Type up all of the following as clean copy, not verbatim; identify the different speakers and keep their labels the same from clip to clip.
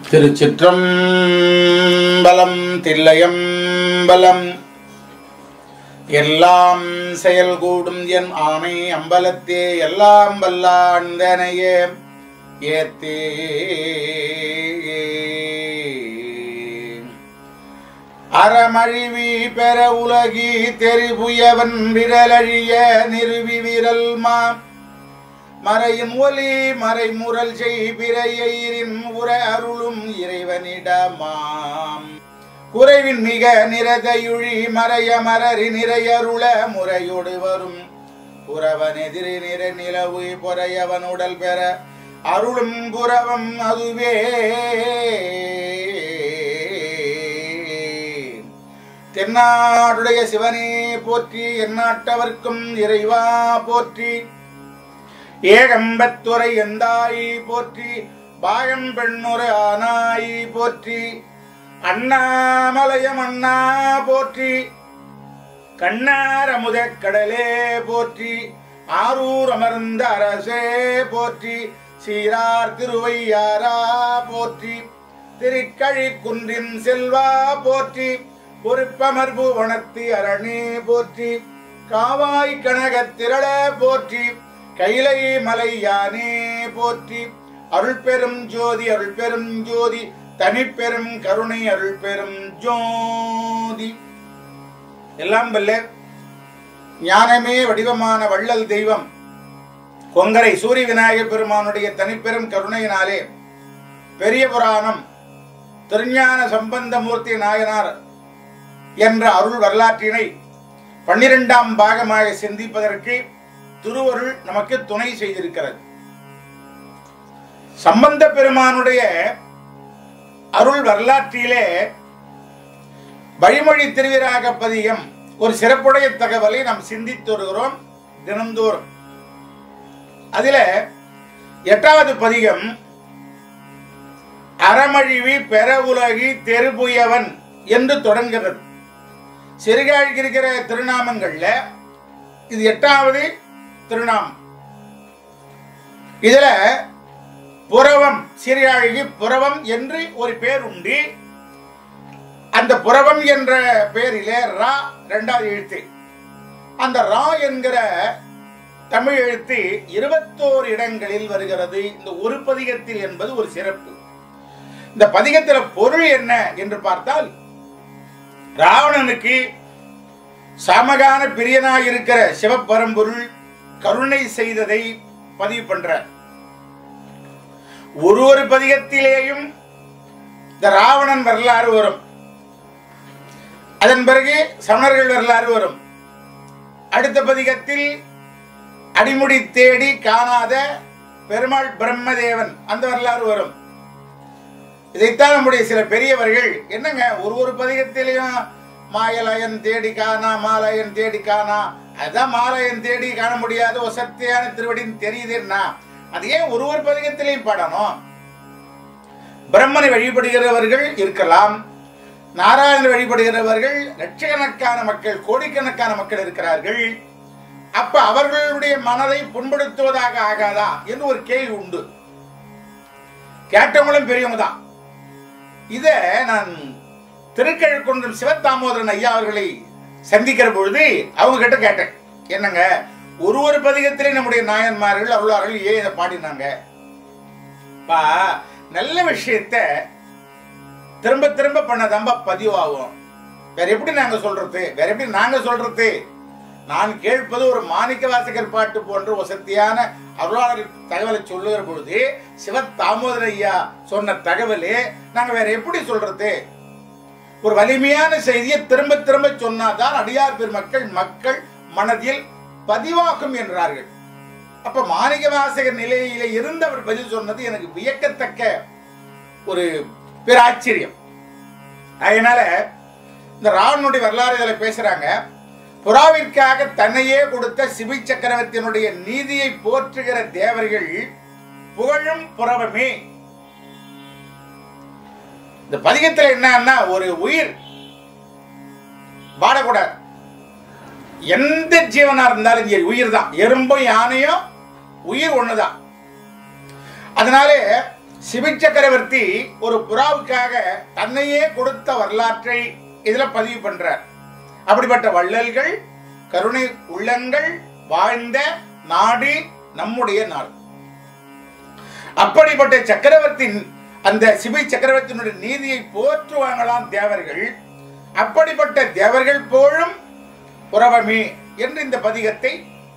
Speaker 1: திருச்சிற்றம்பலம் தில்லையம்பலம். எல்லாம் செயல் கூடும் என் ஆணை அம்பலத்தே எல்லாம் வல்லாண்டனையே ஏத்தே. அறமழிவி பெற உலகி தெரிபுயவன் விரலழிய நிறுவி விரல்மா மறையின் ஒலி மறைமுரல் செய்பிரையின் உர அருளும் இறைவனிடமாம். குறைவின் மிக நிறதையுழி மறைய மரறி நிறையருள முறையோடு வரும் புறவன் எதிரி நிற நிலவு பொறையவன் உடல் பெற அருளும் புறவம் அதுவே. தென்னாடுடைய சிவனே போற்றி, எந்நாட்டவர்க்கும் இறைவா போற்றி. ஏகம்பத்துறை எந்தாய் போற்றி, பாயம் பெண்ணுரை ஆனாய் போற்றி. அண்ணாமலையம் அண்ணா போற்றி, கண்ணார் அமுத கடலே போற்றி. ஆரூர் அமர்ந்த அரசே போற்றி, சீரார் திருவையாரா போற்றி. திருக்கழி குன்றின் செல்வா போற்றி, பொறுப்பமர்பு வனத்தி அரணே போற்றி. காவாய் கனகத் திரள போற்றி, கைலை மலை யானே போற்றி. அருள் பெரும் ஜோதி அருள் பெரும் ஜோதி, தனிப்பெரும் கருணை அருள் பெரும் ஜோதி. எல்லாம் வல்ல ஞானமே வடிவமான வள்ளல் தெய்வம் கொங்கரை சூரிய விநாயகர் பெருமானுடைய தனிப்பெரும் கருணையினாலே பெரிய புராணம் திருஞான சம்பந்தமூர்த்தி நாயனார் என்ற அருள் வரலாற்றினை 12ஆம் பாகமாக சிந்திப்பதற்கு திருவருள் நமக்கு துணை செய்திருக்கிறது. சம்பந்த பெருமானுடைய அருள் வரலாற்றிலே வழிமொழி திருவிராக பதிகம் ஒரு சிறப்புடைய தகவலை நாம் சிந்தித்து வருகிறோம் தினந்தோறும். அதில 8வது பதிகம் அறமழிவி பெற உலகி தெருபுயவன் என்று தொடங்குகிறது. சிறுகாழிக்கு இருக்கிற திருநாமங்கள்ல இது 8வது திருநாமம். இதுல புறவம், சீர்காழிக்கு புறவம் என்று ஒரு பேர் உண்டு. அந்த புறவம் என்ற பேரிலே ரா 2வது எழுத்து. அந்த ரா என்கிற தமிழ் எழுத்து 21 இடங்களில் வருகிறது இந்த ஒரு பதிகத்தில் என்பது ஒரு சிறப்பு. இந்த பதிகத்தில் பொருள் என்ன என்று பார்த்தால், ராவணனுக்கு சமகான பிரியனாக இருக்கிற சிவபரம்பொருள் கருணை செய்ததை பதிவு பண்ற. ஒரு பதிகத்திலேயும் இந்த ராவணன் வரலாறு வரும். அதன் பிறகு சமணர்கள் வரலாறு வரும். அடுத்த பதிகத்தில் அடிமுடி தேடி காணாத பெருமாள் பிரம்மதேவன் அந்த வரலாறு வரும். இதைத்தான் நம்முடைய சில பெரியவர்கள் என்னங்க ஒரு பதிகத்திலையும் மாயலயன் தேடி காணா மாலயன் தேடி காணா, அதான் மாலயன் தேடி காண முடியாத ஒரு சக்தியான திருவடின்னு தெரியுதுன்னா அது ஏன் ஒரு பதிகத்திலையும் பாடணும்? பிரம்மனை வழிபடுகிறவர்கள் இருக்கலாம், நாராயணனை வழிபடுகிறவர்கள் லட்சக்கணக்கான மக்கள், கோடிக்கணக்கான மக்கள் இருக்கிறார்கள். அப்ப அவர்களுடைய மனதை புண்படுத்துவதாக ஆகாதா என்று ஒரு கேள்வி உண்டு. கேட்டவங்களும் பெரியவங்க தான். இத நான் திருக்கழுக்குன்றம் சிவதாமோதரன் ஐயா அவர்களை சந்திக்கிற பொழுது அவங்க கிட்ட கேட்டேன், என்னங்க ஒரு பதிகத்திலே நம்முடைய நாயன்மார்கள் அருளார்கள் ஏன் இதை பாடினாங்க? நல்ல விஷயத்த திரும்ப திரும்ப பண்ணதாம்பா பதிவாகும். வேற எப்படி நாங்க சொல்றது? வேற எப்படி நாங்க சொல்றது? நான் கேட்பது ஒரு மாணிக்க வாசகர் பாட்டு போன்ற வசதியான அருளாளர் தகவலை சொல்லுகிற பொழுது சிவதாமோதர ஐயா சொன்ன தகவலே நாங்க வேற எப்படி சொல்றது? ஒரு வலிமையான செய்தியை திரும்ப திரும்ப சொன்னாதான் அடியார் பெருமக்கள் மக்கள் மனதில் பதிவாகும் என்றார்கள். அப்ப மாணிக்க வாசகர் நிலையில இருந்து அவர் பதில் சொன்னது எனக்கு வியக்கத்தக்க ஒரு பேராச்சரியம். அதனால இந்த ராவணனுடைய வரலாறு இதில் பேசுறாங்க. புறாவிற்காக தன்னையே கொடுத்த சிபி சக்கரவர்த்தியினுடைய நீதியை போற்றுகிற தேவர்கள் புகழும் புறவமே. இந்த பதிகத்தில் என்னன்னா, ஒரு உயிர் பாடக்கூடாது. எந்த ஜீவனா இருந்தாலும் சரி உயிர் தான். எறும்பும் யானையும் உயிர் ஒண்ணுதான். அதனால சிபி சக்கரவர்த்தி ஒரு புறாவுக்காக தன்னையே கொடுத்த வரலாற்றை இதுல பதிவு பண்றார். அப்படிப்பட்ட வள்ளல்கள், கருணை உள்ளங்கள் வாழ்ந்த நாடு நம்முடைய நாடு. அப்படிப்பட்ட சக்கரவர்த்தி, அந்த சிபி சக்கரவர்த்தியினுடைய நீதியை போற்றுவாங்களாம் தேவர்கள். அப்படிப்பட்ட தேவர்கள் போலும் உறவமே என்று இந்த பதிகத்தை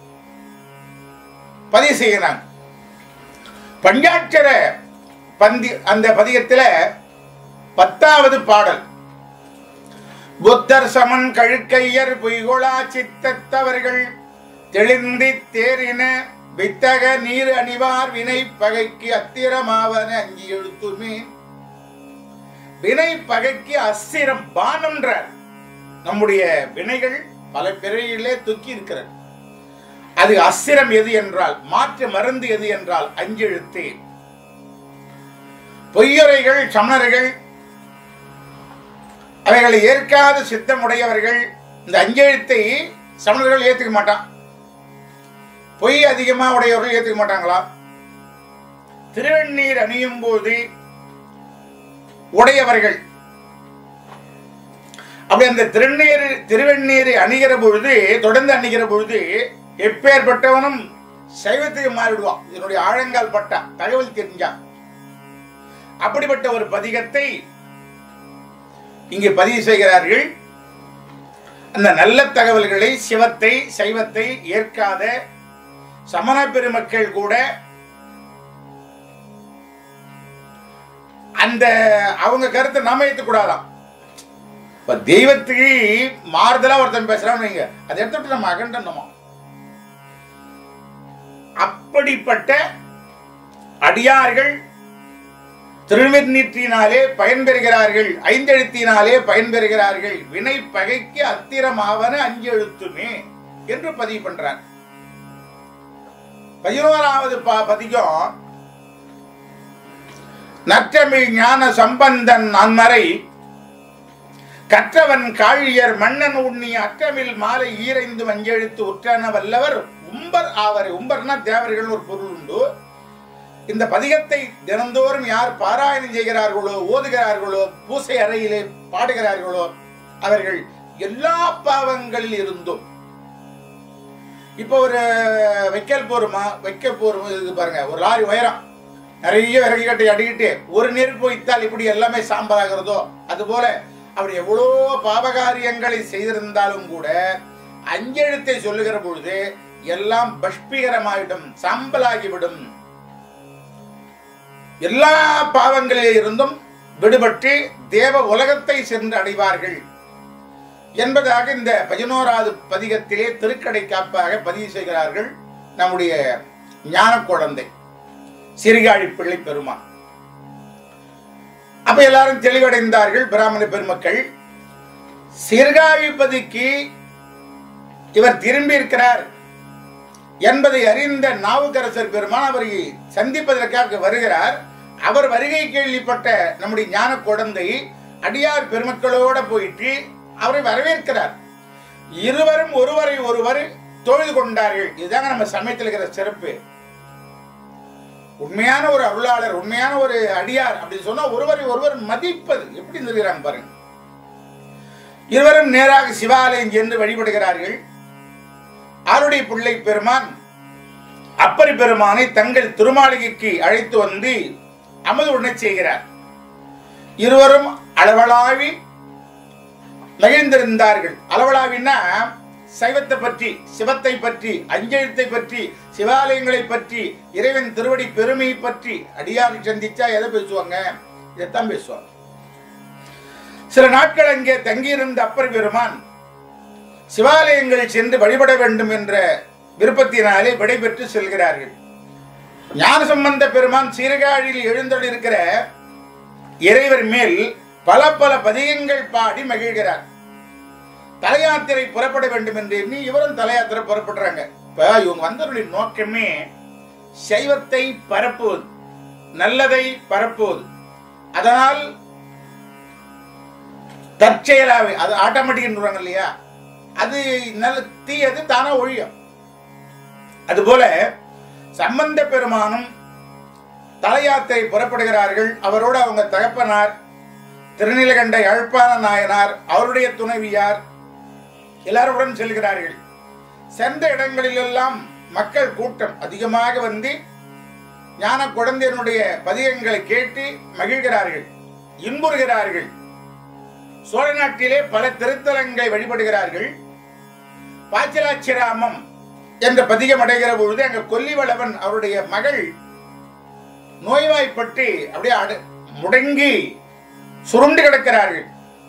Speaker 1: பதிவு செய்கிறாங்க. பஞ்சாட்சர அந்த பதிகத்தில் 10வது பாடல், புத்தர் சமன் கழுக்கையர் பொய்கொளா சித்தத்தவர்கள் தெளிந்தி தேரின வித்தக நீர் அணிவார் வினை பகைக்கு அத்திரமாவன அங்கி எழுத்துமே. வினை பகைக்கு அஸ்திரம் பானம்ன்றார். நம்முடைய வினைகள் பல பிறையிலே துக்கி இருக்கிறது. அது அஸ்திரம் எது என்றால், மாற்று மருந்து எது என்றால் அஞ்செழுத்து. பொய்யுரைகள் சமணர்கள், அவைகளை ஏற்காத சித்தமுடையவர்கள் இந்த அஞ்செழுத்தை சமணர்கள் ஏத்துக்க மாட்டான். பொய் அதிகமா உடையவர்கள் ஏத்துக்க மாட்டாங்களா? திருவெண்ணீர் அணியும் போது உடையவர்கள் அப்படி அந்த திருவெண்ணீரை அணிகிற பொழுது, தொடர்ந்து அணிகிற பொழுது எப்பேற்பட்டவனும் சைவத்துக்கு மாறிடுவான். இதனுடைய ஆழங்கால் பட்டா தகவல் தெரிஞ்சா. அப்படிப்பட்ட ஒரு பதிகத்தை இங்கே பதிவு செய்கிறார்கள். அந்த நல்ல தகவல்களை, சிவத்தை சைவத்தை ஏற்காத சமண பெருமக்கள் கூட அந்த அவங்க கருத்தை நாம ஏற்றுக்கூடாதான். இப்ப தெய்வத்துக்கு மாறுதலா ஒருத்தன் பேசுறான்னு வைங்க, அதை எடுத்துட்டு நம்ம அகண்டனமா. அப்படிப்பட்ட அடியார்கள் திருநீற்றினாலே பயன்பெறுகிறார்கள், ஐந்தெழுத்தினாலே பயன்பெறுகிறார்கள். வினை பகைக்கு அத்திரமாவன அஞ்சு எழுத்துமே என்று பதிவு பண்றார். 11வது பதிகம், நற்றமிழ் ஞான சம்பந்தன் அன்மறை கற்றவன் காழியர் மன்னன் உண்ணி அற்றமில் மாலை ஈரைந்து வஞ்செழுத்து உற்றன வல்லவர் உம்பர் ஆவரை. உம்பர்னா தேவர்கள் ஒரு பொருள் உண்டு. இந்த பதிகத்தை தினந்தோறும் யார் பாராயணம் செய்கிறார்களோ, ஓதுகிறார்களோ, பூசை அறையிலே பாடுகிறார்களோ அவர்கள் எல்லா பாவங்களில் இருந்தும், இப்போ ஒரு வைக்கல் போருமா, இது பாருங்க, ஒரு லாரி உயரம் நிறைய விறகு கட்டை அடிக்கிட்டு ஒரு நெருப்பு வைத்தால் இப்படி எல்லாமே சாம்பலாகிறதோ அதுபோல அப்படி எவ்வளோ பாவகாரியங்களை செய்திருந்தாலும் கூட அஞ்செழுத்தை சொல்லுகிற பொழுது எல்லாம் பஷ்பீகரமாயிடும், சாம்பலாகிவிடும். எல்லா பாவங்களில் இருந்தும் விடுபட்டு தேவ உலகத்தை சென்று அடைவார்கள் என்பதாக இந்த 11வது பதிகத்திலே திருக்கடை காப்பாக பதிவு செய்கிறார்கள் நம்முடைய ஞான குழந்தை சிறுகாழி பிள்ளை பெருமான். அப்ப எல்லாரும் தெளிவடைந்தார்கள் பிராமண பெருமக்கள். சீர்காழிபதிக்கு இவர் திரும்பி இருக்கிறார் என்பதை அறிந்த நாவுக்கரசர் பெருமான் அவரை சந்திப்பதற்காக வருகிறார். அவர் வருகை கேள்விப்பட்ட நம்முடைய ஞான குழந்தை அடியார் பெருமக்களோட போயிட்டு அவரை வரவேற்கிறார். இருவரும் ஒருவரை ஒருவர் தொழுது கொண்டார்கள். இதுதாங்க நம்ம சமயத்தில் இருக்கிற சிறப்பு. உண்மையான ஒரு அருளாளர், உண்மையான ஒரு அடியார் அப்படின்னு சொன்னா ஒருவரை ஒருவர் மதிப்பது எப்படி இருக்கிறாங்க பாருங்க. இருவரும் நேராக சிவாலயம் சென்று வழிபடுகிறார்கள். ஆருடைய பிள்ளை பெருமான் அப்பரி பெருமானை தங்கள் திருமாளிகைக்கு அழைத்து வந்து அமது உண்ணச் செய்கிறார். இருவரும் அளவளாவி மகிழ்ந்திருந்தார்கள். அளவளாவின்னா சைவத்தை பற்றி, சிவத்தை பற்றி, அஞ்செழுத்தை பற்றி, சிவாலயங்களை பற்றி, இறைவன் திருவடி பெருமையை பற்றி அடியாரை சந்திச்சா எதை பேசுவாங்க? இதைத்தான் பேசுவாங்க. சில நாட்கள் அங்கே தங்கியிருந்த அப்பர் பெருமான் சிவாலயங்களில் சென்று வழிபட வேண்டும் என்ற விருப்பத்தினாலே விடைபெற்று செல்கிறார்கள். ஞானசம்பந்த பெருமான் சீர்காழியில் எழுந்தொழிருக்கிற இறைவர் மேல் பல பல பதிகங்கள் பாடி மகிழ்கிறார். தலையாத்திரை புறப்பட வேண்டும் என்று எண்ணி இவரும் தலையாத்திரை புறப்படுறாங்க. இப்ப இவங்க வந்தவருடைய நோக்கமே சைவத்தை பரப்புவது, நல்லதை பரப்புவது. அதனால் தற்செயலாவே அது ஆட்டோமேட்டிக் இல்லையா, அது நல்ல தீயது தானா ஒழியும். அதுபோல சம்பந்த பெருமானும் தல யாத்திரை புறப்படுகிறார்கள். அவரோடு அவங்க தகப்பனார் திருநீலகண்ட யாழ்ப்பாண நாயனார், அவருடைய துணைவியார் எல்லாருடன் செல்கிறார்கள். சென்ற இடங்களிலெல்லாம் மக்கள் கூட்டம் அதிகமாக வந்து ஞான குழந்தையினுடைய பதிகங்களை கேட்டு மகிழ்கிறார்கள், இன்புறுகிறார்கள். சோழ நாட்டிலே பல திருத்தலங்களை வழிபடுகிறார்கள். பாச்சலாச்சிராமம் என்ற பதிகம் அடைகிற பொழுது அங்க கொல்லிவளவன் அவருடைய மகள் நோய்வாய்ப்பட்டு அப்படியே முடங்கி சுருண்டு கிடக்கிறார்கள்.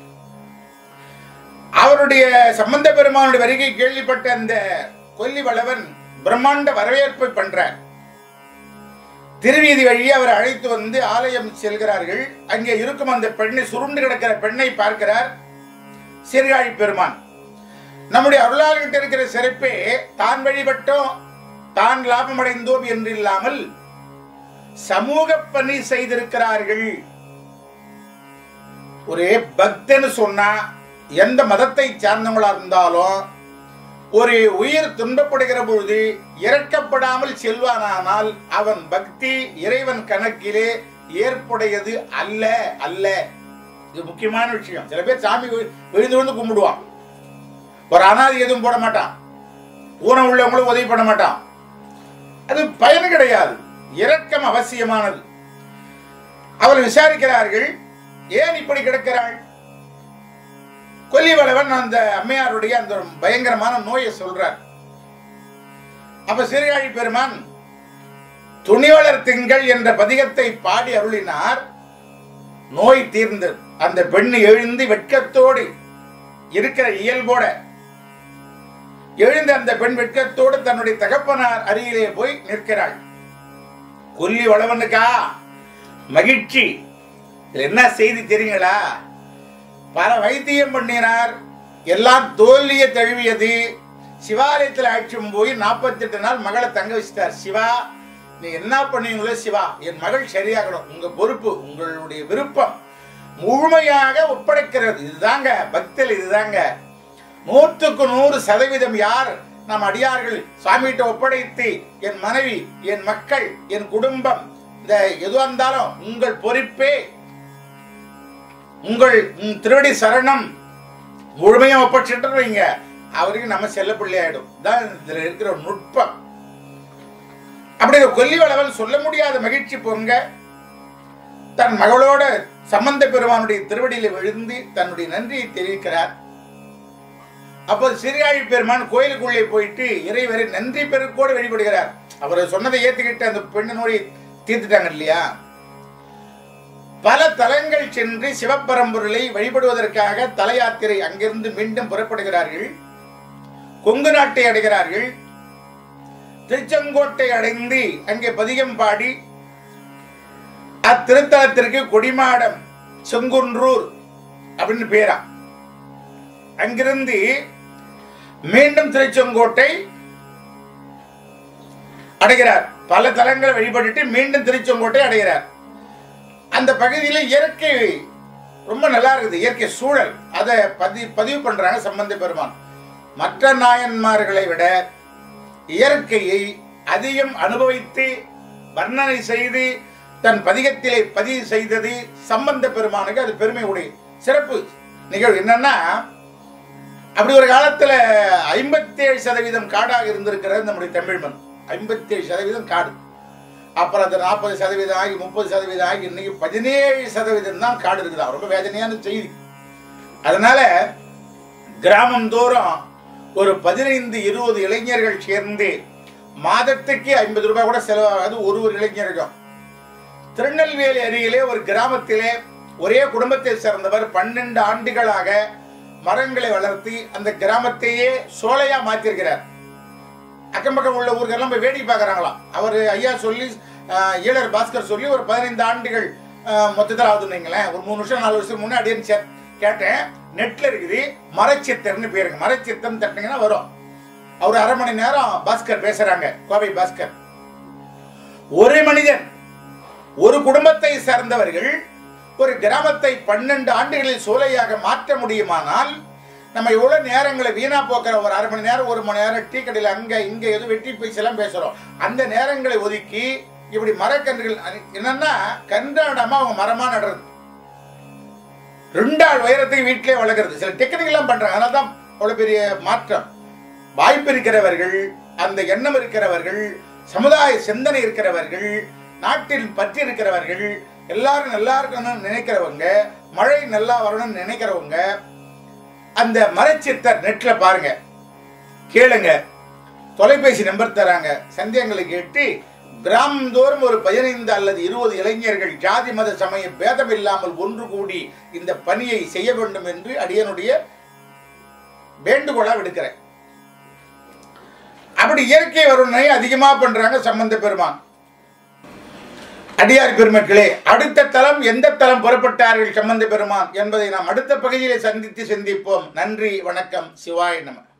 Speaker 1: அவருடைய சம்பந்த பெருமானுடைய வருகை கேள்விப்பட்ட அந்த கொல்லிவளவன் பிரம்மாண்ட வரவேற்பை பண்றார். திருவீதி வழியே அவர் அழைத்து வந்து ஆலயம் செல்கிறார்கள். அங்கே இருக்கும் அந்த பெண்ணை, சுருண்டு கிடக்கிற பெண்ணை பார்க்கிறார் சீர்காழி பெருமான். நம்முடைய அருளாளர்கிட்ட இருக்கிற சிறப்பே தான் வழிபட்டோம், தான் லாபம் அடைந்தோம் என்று இல்லாமல் சமூக பணி செய்திருக்கிறார்கள். ஒரே பக்தன்னு சொன்னா எந்த மதத்தை சார்ந்தவங்களா இருந்தாலும் ஒரு உயிர் துன்பப்படுகிற பொழுது இறக்கப்படாமல் செல்வானால் அவன் பக்தி இறைவன் கணக்கிலே ஏற்புடையது அல்ல அல்ல. இது முக்கியமான விஷயம். சில பேர் சாமி விழுந்து விழுந்து கும்பிடுவான், ஒரு அனாதி எதுவும் போட மாட்டான், ஊனம் உள்ளவங்களும் உதவி பண்ண மாட்டான். அது பயன் கிடையாது. இரக்கம் அவசியமானது. அவர் விசாரிக்கிறார்கள், ஏன் இப்படி கிடக்கிறாள்? கொல்லிவளவன் அந்த அம்மையாருடைய அந்த பயங்கரமான நோயை சொல்றார். அப்ப சீர்காழி பெருமான் துணிவளர் திங்கள் என்ற பதிகத்தை பாடி அருளினார். நோய் தீர்ந்தது. அந்த பெண் எழுந்து வெட்கத்தோடு இருக்கிற இயல்போட எழுந்த அந்த பெண் வெட்கத்தோடு தன்னுடைய தகப்பனார் அருகிலே போய் நிற்கிறாள். கொல்லிவளவனுக்கா மகிழ்ச்சி. என்ன செய்தி தெரியுங்களா? பல வைத்தியம் பண்ணினார், எல்லாம் தோல்வியை தழுவியது. சிவாலயத்தில் அழைச்சும் போய் 48 நாள் மகளை தங்க வச்சிட்டார். சிவா, நீ என்ன பண்ணீங்களோ சிவா, என் மகள் சரியாகணும், உங்க பொறுப்பு, உங்களுடைய விருப்பம் முழுமையாக ஒப்படைக்கிறது. இதுதாங்க பக்தல், இதுதாங்க 100% யார் நம் அடியார்கள் சாமிகிட்ட ஒப்படைத்து என் மனைவி, என் மக்கள், என் குடும்பம், இந்த எதுவாக இருந்தாலும் உங்கள் பொறுப்பே, உங்கள் திருவடி சரணம் முழுமையா ஒப்படைச்சிட்டு வைங்க, அவருக்கு நம்ம செல்ல பிள்ளை ஆயிடும். தான் இதுல இருக்கிற நுட்பம். அப்படி கொல்லிவளவன் சொல்ல முடியாத மகிழ்ச்சி பொங்க தன் மகளோட சம்பந்த பெருமானுடைய திருவடியில விழுந்து தன்னுடைய நன்றியை தெரிவிக்கிறார். அப்போது சீர்காழி பெருமான் கோயிலுக்குள்ளே போயிட்டு இறைவரை நன்றி பெருக்கோடு வழிபடுகிறார். அவர் சொன்னதை ஏத்துக்கிட்டு அந்த பெண்ணு நோயை தீர்த்துட்டாங்க இல்லையா? பல தலங்கள் சென்று சிவபரம்பொருளை வழிபடுவதற்காக தல யாத்திரை அங்கிருந்து மீண்டும் புறப்படுகிறார்கள். கொங்கு நாட்டை அடைகிறார்கள். திருச்செங்கோட்டை அடைந்து அங்கே பதிகம் பாடி அத்திருத்தலத்திற்கு கொடிமாடம் செங்குன்றூர் அப்படின்னு பேரா. அங்கிருந்து மீண்டும் திருச்செங்கோட்டை அடைகிறார். பல தலங்களை வழிபட்டு மீண்டும் திருச்செங்கோட்டை அடைகிறார். அந்த பகுதியில் இயற்கை ரொம்ப நல்லா இருக்குது, இயற்கை சூழல். அதை பதிவு பண்றாங்க சம்பந்த பெருமான். மற்ற நாயன்மார்களை விட இயற்கையை அதிகம் அனுபவித்து வர்ணனை செய்து தன் பதிகத்திலே பதிவு செய்தது சம்பந்த பெருமானுக்கு அது பெருமை உடைய சிறப்பு நிகழ்வு. என்னன்னா, அப்படி ஒரு காலத்துல 57% காடாக இருந்திருக்கிறது நம்முடைய தமிழ் மண். 57% காடு. அப்புறம் அது 40% ஆகி 30% ஆகி இன்னைக்கு 17% தான் காடு இருக்குதா. ரொம்ப வேதனையான செய்தி. அதனால கிராமம் தோறும் ஒரு 15-20 இளைஞர்கள் சேர்ந்து மாதத்துக்கு 50 ரூபாய் கூட செலவாகாது ஒரு இளைஞருக்கும். திருநெல்வேலி அருகிலே ஒரு கிராமத்திலே ஒரே குடும்பத்தை சேர்ந்தவர் 12 ஆண்டுகளாக மரங்களை வளர்த்தி அந்த கிராமத்தையே சோலையா மாத்திருக்கிறார். அக்கம் பக்கம் உள்ள ஊர்களெல்லாம் போய் வேடிக்கை பார்க்கறாங்களாம். அவர் ஐயா சொல்லி ஈழர் பாஸ்கர் சொல்லி ஒரு 15 ஆண்டுகள் மொத்தத்தில் ஆகுதுங்களேன். ஒரு 3 வருஷம் 4 வருஷம் முன்னாடி கேட்டேன். நெட்ல இருக்குது, மரச்சித்தர்னு பேருங்க. மரச்சித்தம் தட்டினீங்கன்னா வரும். அவர் 1/2 மணி நேரம் பாஸ்கர் பேசுறாங்க, கோவை பாஸ்கர். ஒரு மனிதன், ஒரு குடும்பத்தை சேர்ந்தவர்கள் ஒரு கிராமத்தை 12 ஆண்டுகளில் சோலையாக மாற்ற முடியுமானால் நம்ம எவ்வளவு நேரங்களை வீணா போக்குற. ஒரு 1/2 மணி நேரம் 1 மணி நேரம் டீ கடையில் அங்க இங்க எது வெட்டி பேசலாம் பேசுறோம். அந்த நேரங்களை ஒதுக்கி இப்படி மரக்கன்றுகள் என்னன்னா கன்றாடாம அவங்க மரமா நடுறது, 2 ஆள் உயரத்துக்கு வீட்டிலே வளர்க்கறது. சில டெக்னிக்கெல்லாம் பண்றாங்க. அதனால தான் அவ்வளவு பெரிய மாற்றம். வாய்ப்பு இருக்கிறவர்கள், அந்த எண்ணம் இருக்கிறவர்கள், சமுதாய சிந்தனை இருக்கிறவர்கள், நாட்டில் பற்றி இருக்கிறவர்கள், எல்லாரும் நல்லா இருக்கணும்னு நினைக்கிறவங்க, மழை நல்லா வரணும்னு நினைக்கிறவங்க அந்த மரச்சித்தர் நெட்ல பாருங்க, கேளுங்க. தொலைபேசி நம்பர் தராங்க. சந்தேகங்களை கேட்டு கிராமந்தோறும் ஒரு 15 அல்லது 20 இளைஞர்கள் ஜாதி மத சமய பேதம் இல்லாமல் ஒன்று கூடி இந்த பணியை செய்ய வேண்டும் என்று அடியனுடைய வேண்டுகோளா விடுக்கிறேன். அப்படி இயற்கை வருணை அதிகமா பண்றாங்க சம்பந்த பெருமான். அடியார் பெருமக்களே, அடுத்த தலம் எந்த தலம் புறப்பட்டார்கள் சம்பந்த பெருமான் என்பதை நாம் அடுத்த பகுதியிலே சந்தித்து சிந்திப்போம். நன்றி, வணக்கம், சிவாய நம.